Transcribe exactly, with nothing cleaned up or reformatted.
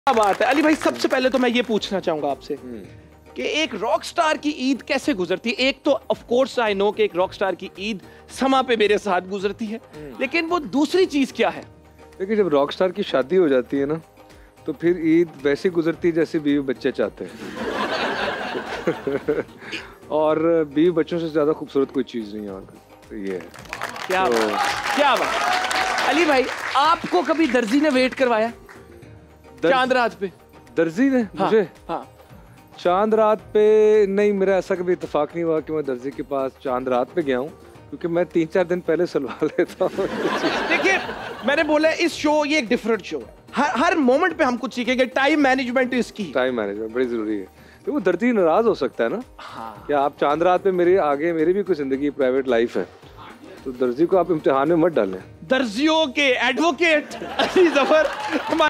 क्या बात है अली भाई, सबसे पहले तो मैं ये पूछना चाहूंगा आपसे कि एक रॉक स्टार की ईद कैसे गुजरती है। एक तो ऑफ कोर्स आई नो कि एक रॉक स्टार की ईद समा पे मेरे साथ गुजरती है, लेकिन वो दूसरी चीज क्या है? देखिए, जब रॉक स्टार की शादी हो जाती है ना, तो फिर ईद वैसे गुजरती है जैसे बीवी बच्चे चाहते हैं। और बीवी बच्चों से ज्यादा खूबसूरत कोई चीज नहीं है और तो ये है। क्या तो... बात, क्या बात। अली भाई, आपको कभी दर्जी ने वेट करवाया दर... चांद रात पे? दर्जी ने हाँ, मुझे हाँ। चांद रात पे नहीं, मेरा ऐसा कभी इत्तेफाक नहीं हुआ कि मैं दर्जी के पास चांद रात पे गया हूँ, क्योंकि मैं तीन चार दिन पहले सिलवा लेता हूँ। देखिए, मैंने बोला इस शो ये एक डिफरेंट शो है, हर हर मोमेंट पे हम कुछ सीखेंगे। Time management is key. Time management बड़ी जरूरी है। तो वो दर्जी नाराज हो सकता है ना। हाँ। क्या आप चांद रात पे मेरे आगे, मेरी भी कोई जिंदगी प्राइवेट लाइफ है, तो दर्जी को आप इम्तिहान में मत डालें। दर्जियों के एडवोकेट अली जफर